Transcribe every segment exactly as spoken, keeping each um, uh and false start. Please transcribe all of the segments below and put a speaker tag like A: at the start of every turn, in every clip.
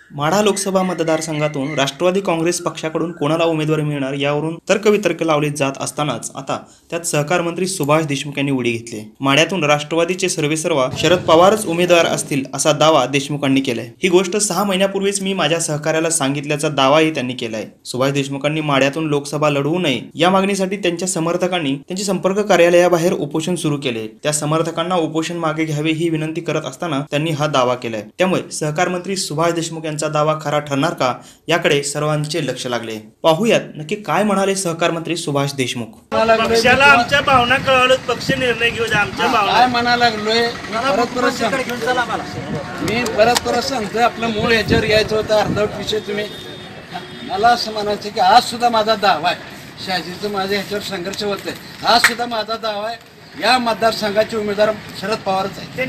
A: माढा लोकसभा मतदारसंघातून राष्ट्रवादी काँग्रेस पक्षाकडून कोणाला उमेदवारी मिळणार यावरून तर्कवितर्क लावले जात असतानाच आता त्यात सहकार मंत्री सुभाष देशमुख यांनी उडी घेतली। माढ्यातून राष्ट्रवादीचे सर्वेसर्वा शरद पवारच उमेदवार असतील असा दावा देशमुखांनी केलाय। ही गोष्ट सहा महिन्यापूर्वीच मी माझ्या सहकार्याला सांगितल्याचा दावाही त्यांनी केलाय। सुभाष देशमुखांनी माढ्यातून लोकसभा लढवू नये या मागणीसाठी त्यांच्या समर्थकांनी त्यांची संपर्क कार्यालयाबाहेर उपोषण सुरू केले। त्या समर्थकांना उपोषण मागे घ्यावे ही विनंती करत असताना त्यांनी हा दावा केलाय। त्यामुळे सहकार मंत्री सुभाष देशमुख यांचा दावा खरा ठरणार का याकडे सर्वांचे लक्ष लागले। पाहूयात नक्की काय म्हणाले सहकार मंत्री सुभाष देशमुख।
B: पक्षाला आमच्या भावना कळवलं, पक्ष निर्णय घेऊ द्या आमच्या भावना
C: काय म्हणा लागलोय। परत परत मी परत परत सांगतोय आपलं मूळ याच्यावर यायचं होतं, अर्धवट विषय तुम्ही मला असं म्हणायचं की आज सुद्धा माझा दावा आहे, शहाजीचं माझ्या ह्याच्यावर संघर्ष होत आहे, आज सुद्धा माझा दावा आहे या मतदारसंघाचे उमेदवार शरद पवारच आहे।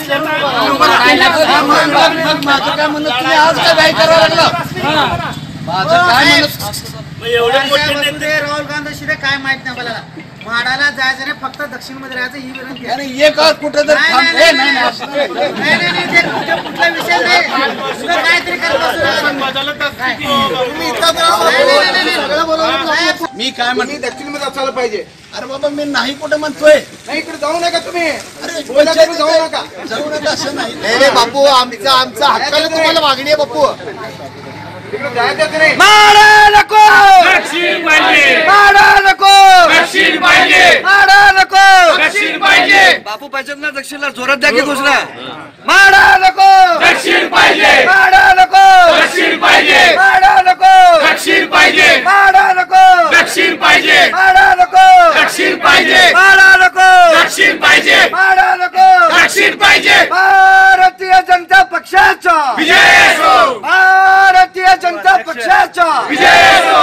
C: माझं काय म्हणत तुम्ही आज काय काय करायला लागला, माझं काय म्हणत
B: एवढे मोठे
D: राहुल गांधी शिवाय काय माहित नाही मला। माडाला जायचं नाही, फक्त दक्षिण मध्ये राहायचं ही विनंती आहे।
C: आणि एक कुठे तर
D: नाही नाही नाही कुठला विषय नाही, तुला काहीतरी
C: मी काय म्हणतो
D: दक्षिण मध्ये असायला पाहिजे।
C: अरे बाबा मी नाही कुठं म्हणतोय,
D: नाही इकडे जाऊ नका तुम्ही,
C: अरे
D: जाऊ नका
C: जाऊ नका असं नाही।
D: नाही बापू, आमचा आमचा हक्काला तुम्हाला मागणी आहे बापू, तिकडे जायचं नाही।
C: माडा नको,
B: दक्षिण पाहिजे,
C: माडा नको,
B: दक्षिण पाहिजे,
C: माडा नको,
B: दक्षिण पाहिजे,
C: बापू पाहिजे ना दक्षिणला जोरात द्या की घोषणा। माडा नको,
B: दक्षिण पाहिजे,
C: माडा नको,
B: दक्षिण पाहिजे,
C: माडा नको,
B: दक्षिण पाहिजे,
C: माडा नको,
B: दक्षिण पाहिजे,
C: माडा नको,
B: दक्षिण पाहिजे,
C: माडा नको,
B: दक्षिण पाहिजे,
C: माडा नको,
B: दक्षिण पाहिजे।
C: भारतीय जनता पक्षाचा
B: विजय असो,
C: भारतीय जनता पक्षाचा
B: विजय असो।